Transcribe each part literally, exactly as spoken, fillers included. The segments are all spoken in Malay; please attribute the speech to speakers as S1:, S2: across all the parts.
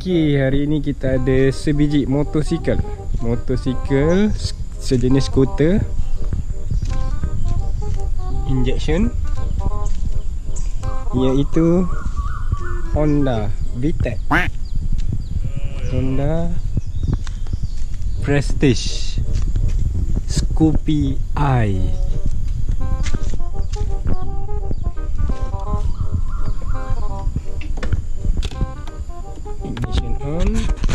S1: Okey, hari ini kita ada sebiji motosikal. Motosikal sejenis skuter injection, iaitu Honda V TEC, Honda Prestige Scoopy I. Ignition on.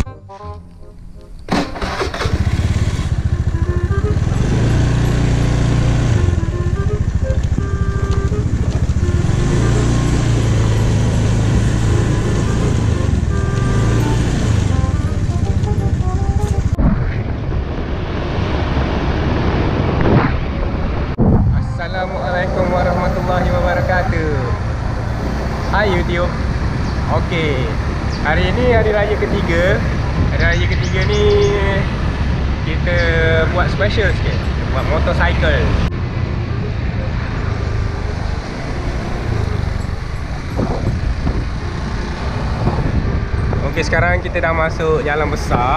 S1: Assalamualaikum warahmatullahi wabarakatuh. Hai YouTube. Okey, hari ini hari raya ketiga. Hari raya ketiga ni kita buat special sikit. Kita buat motorcycle. Okey, sekarang kita dah masuk jalan besar.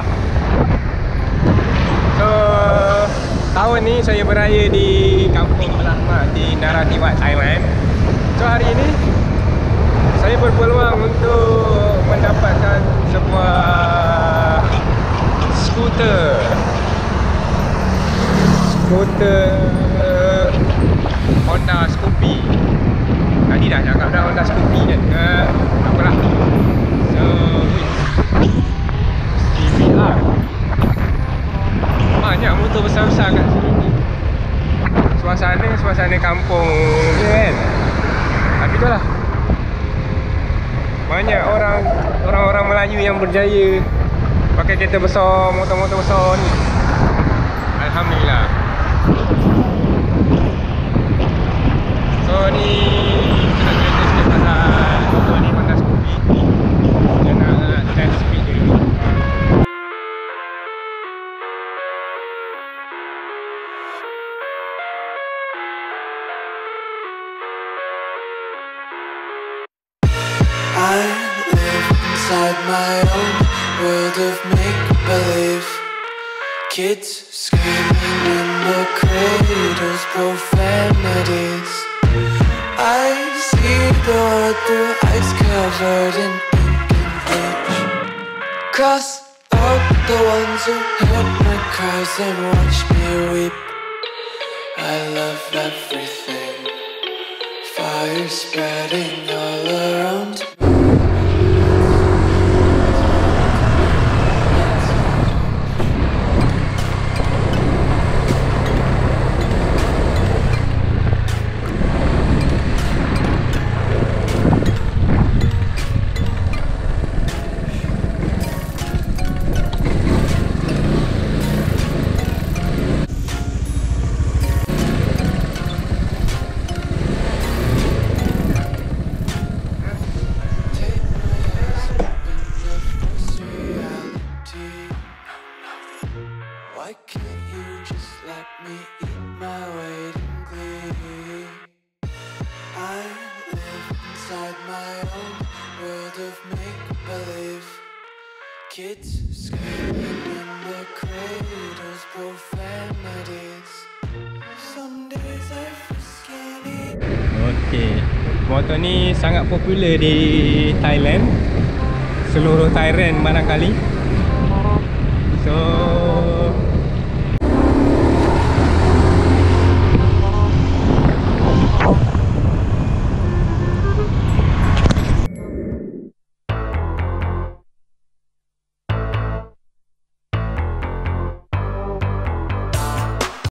S1: So, tahun ni saya beraya di kampung Belah Mak di Narathiwat, Thailand. So, hari ini saya berpeluang untuk mendapatkan sebuah skuter skuter Honda Scoopy. Tadi dah cakap dah Honda Scoopy kan, uh, apalah. So, C B R. Banyak motor besar-besar kat sini. Suasana suasana kampung je kan. Tapi tu lah, banyak orang orang-orang Melayu yang berjaya pakai kereta besar, motor-motor besar ni. Alhamdulillah. So ni kita nak cerita sikit pasal motor ni, Honda Scoopy. Kita nak test speed dulu.
S2: I live inside my own world of make-believe. Kids screaming in the cradles, profanities. I see the world through ice covered in ink and bleach. Cross out the ones who heard my cries and watched me weep. I love everything, fire spreading all around. Why can't you just let me eat my weight in glee? I live inside my own world of make-believe. Kids screaming in the cradles, profanities. Some days I feel skinny.
S1: Okey, motor ni sangat popular di Thailand, seluruh Thailand barangkali. So